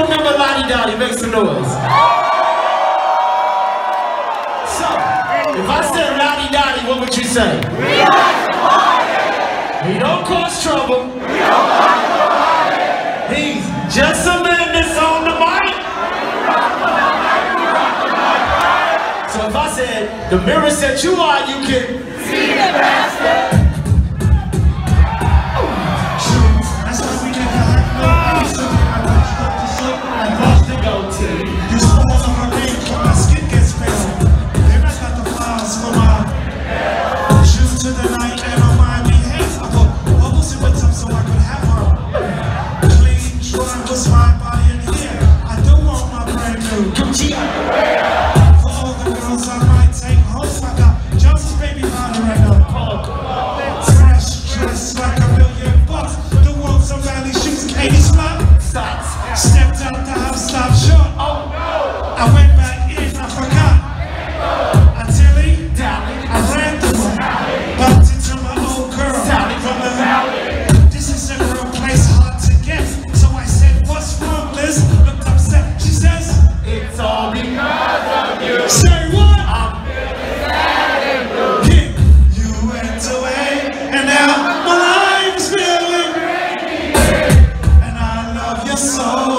remember Lottie Dottie? Make some noise. So, if I said Lottie Dottie, what would you say? We like to party. He don't cause trouble. We don't like to party. He's just a man that's on the mic. So if I said, the mirror said you are, you can see the bastard. That's why we never had no peace. I lost the goatee. You spoils on my name, but my skin gets pale. Then I got the flowers for my shoes to the night and on my behalf. I put bubbles in with them so I could have her. Clean, dry, was my body in here. I don't want my brand new Gucci. For all the girls I might take home, I got Johnson's baby powder right now. Fresh dress like $1 million. The world's a valley shoes, 80 slot. Stepped out the house, stopped short. Oh no! I went back in, I forgot. I Tilly, I ran through her. Bumped into my old girl from the valley. This is a real place hard to get. So I said, what's wrong, Liz? Looked upset. She says, it's all because of you. say what? I'm Sad and blue. Yeah. You went away, and now my life's feeling. And I love your soul.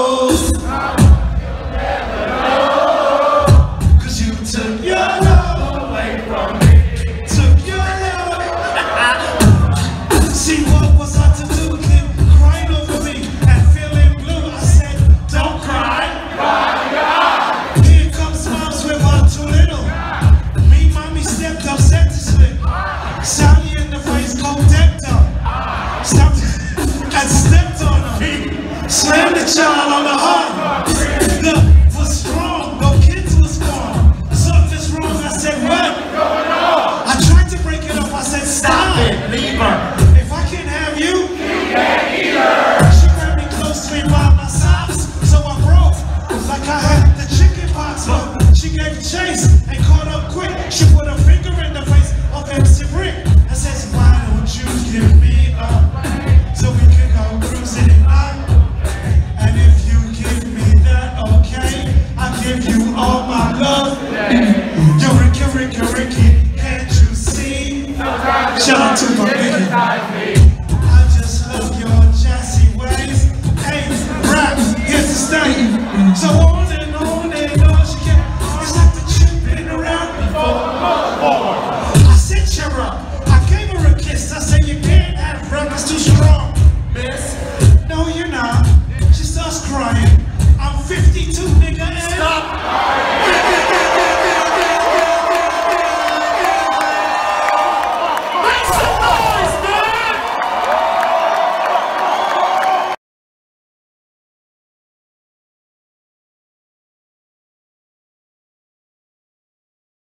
Cause you took your love away from me. Took your love away. See, what was I to do? Him crying over me and feeling blue. I said, don't cry. Here comes moms with her too little. Me, mommy stepped up, said to slip. Sally in the face, cold decked up. Stopped and stepped on her. Slammed the child on the heart. Look, was strong, no kids was born. Something's wrong, I said, what? I tried to break it up, I said, stop it. leave her. If I can't have you, she grabbed me close to me by my socks. So I broke, like I had the chicken pox. But she gave chase and caught up quick. She put her finger in the face of MC Rick and says, why don't you give me up so we can go cruising at night? And if you give me that, okay, I'll give you all my love. Yo, Ricky, can't you see? Shout out to my baby. I just love your jazzy ways. Hey, rap, here's the stain. So on and on she kept. It's like the chick been around before. I said, cheer up. I gave her a kiss. I said, you can't have rap, it's too strong.